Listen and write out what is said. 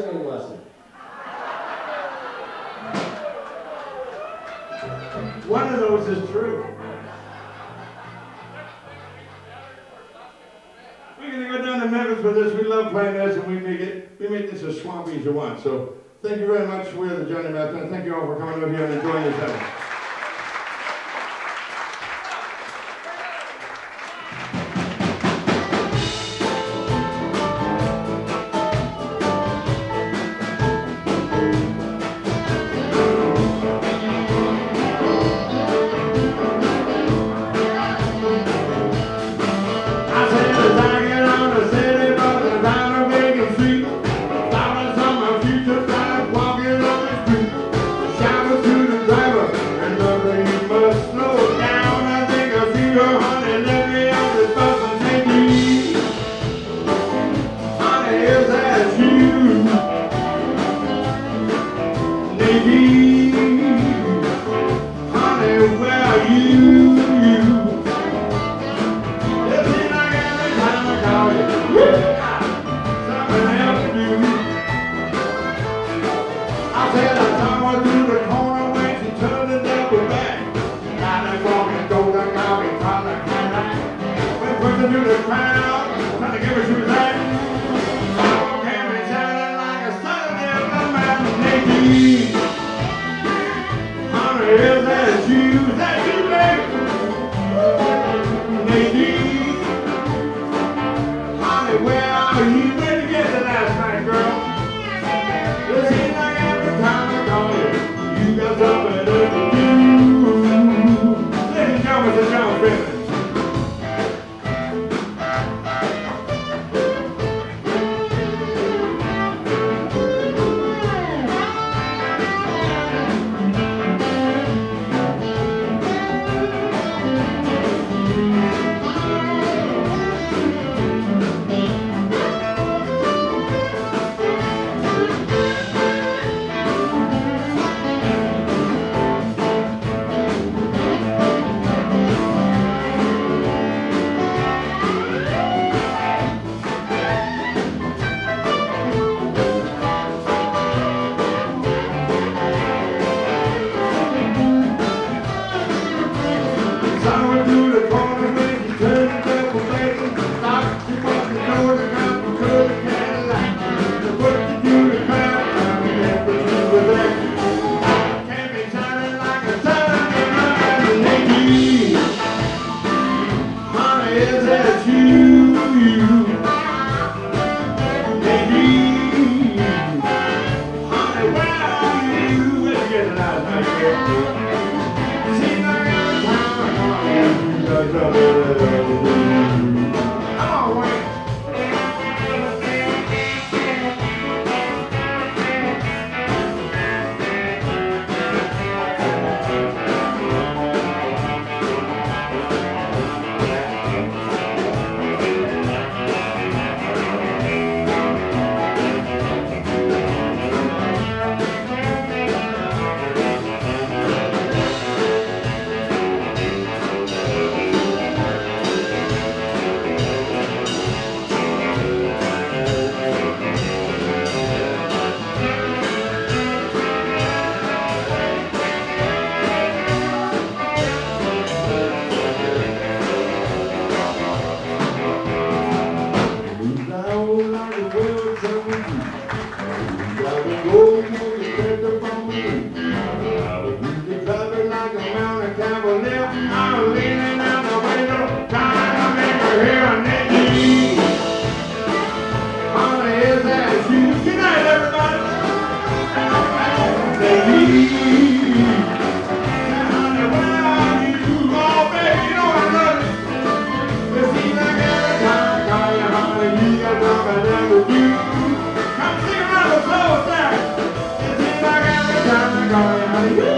singing lesson. One of those is true. We're going to go down to Memphis with this. We love playing this, and we make this as swampy as you want. So thank you very much. We're the Johnny Math, and thank you all for coming out here and enjoying yourselves. Come sing around the floor, sir. It seems like every time I call you, honey.